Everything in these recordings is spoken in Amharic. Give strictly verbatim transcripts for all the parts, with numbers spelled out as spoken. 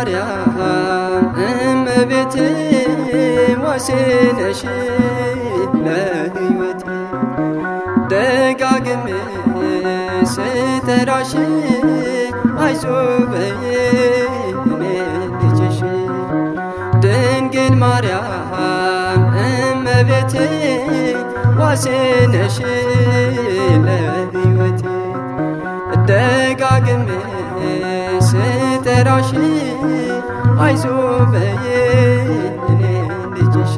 ማርያም እመቤቴ ዋሴ ነሽ ለሕይወቴ ደጋግሜ ስጠራሽ አይዞህ በይኝ እኔ ልጅሽ ድንግል ማርያም እመቤቴ ዋሴ ነሽ ለሕይወቴ ደጋግሜ ስጠራሽ አይዞህ በይኝ እኔ ልጅሽ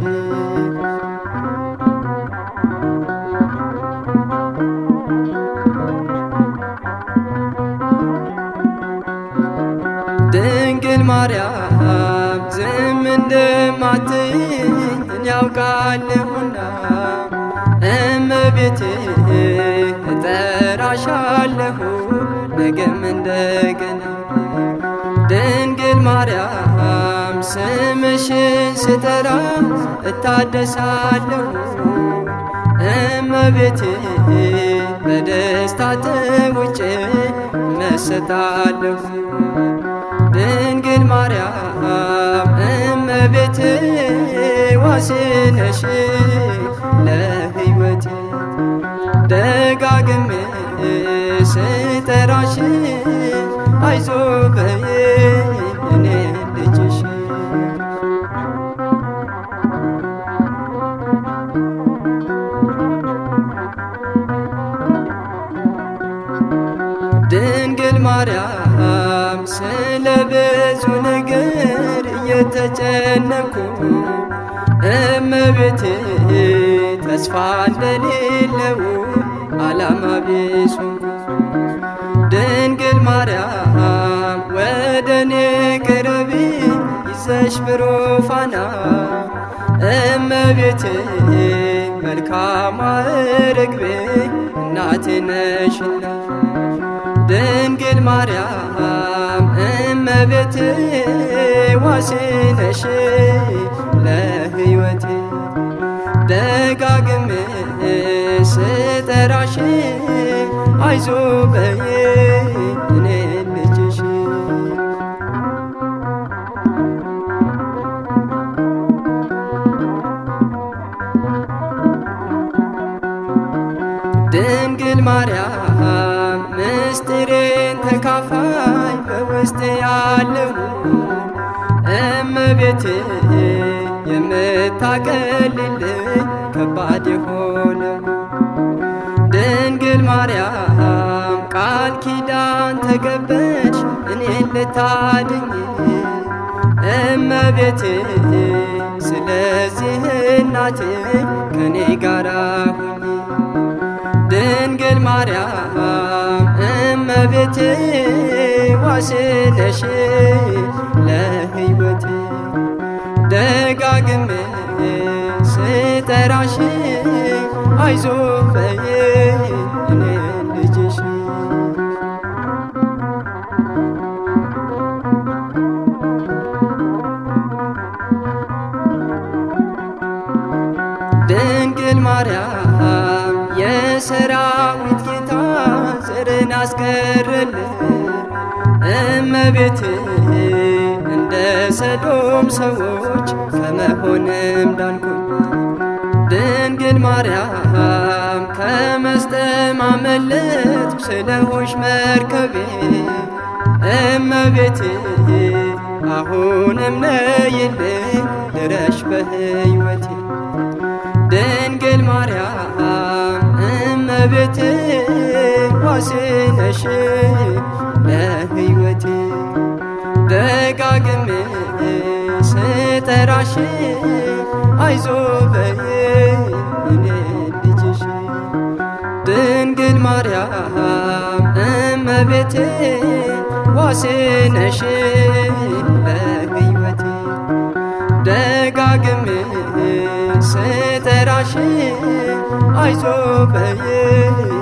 ድንግል ማርያም ዝም እንደማትይኝ ያውቃለሁና እመቤቴ እጠራሻለሁ ነገም እንደገና ድንግል ማርያም ስምሽን ስጠራ እታደሳለሁ እመቤቴ በደስታ ተውጬ እመሰጣለሁ ድንግል ማርያም እመቤቴ ዋሴ ነሽ ለሕይወቴ ደጋግሜ ስጠራሽ አይዞህ በይኝ እኔ ልጅሽ ድንግል ማርያም ስለ ብዙ ነገር እየተጨነኩ እመቤቴ ተስፋ እንደሌለው ዓላማ ቢስ ድንግል ማርያም ወደኔ ቅረቢ ይዘሽ ብሩፋና እመቤቴ መልካሟ ርግቤ እናቴ ነሽና ድንግል ማርያም እመቤቴ ዋሴ ነሽ ለሕይወቴ ደጋግሜ ስጠራሽ አይዞህ በይኝ እኔ ልጅሽ ድንግል ማርያም ምስጢሬን ተካፋይ በውስጤ ያለው እመቤቴ የምታቀልልኝ ከባድ የሆነው ድንግል ማርያም ቃል ኪዳን ተገበች እኔን ልታድኝ እመቤቴ ስለዚህ እናቴ ከኔ ጋር ሁኚ ድንግል ማርያም እመቤቴ ዋሴ ነሽ ለሕይወቴ ደጋግሜ ስጠራሽ አይዞህ በይኝ እኔ ልጅሽ ድንግል ማርያም የሰራዊት ጌታ ዘርን አስቀረልኝ እመቤቴ እንደ ሰዶም ሰዎች ከመሆንም ዳንኩኝ ድንግል ማርያም ከመስጠም አመለጥኩ ስለሆንሽ መርከቤ እመቤቴ አሁንም ነይልኝ ድረሽ በሕይወቴ ድንግል ማርያም እመቤቴ ዋሴ ነሽ ለሕይወቴ ደጋግሜ ስጠራሽ አይዞህ በይኝ እኔ ልጅሽ ድንግል ማርያም እመቤቴ ዋሴ ነሽ ለሕይወቴ ደጋግሜ ስጠራሽ አይዞህ በይኝ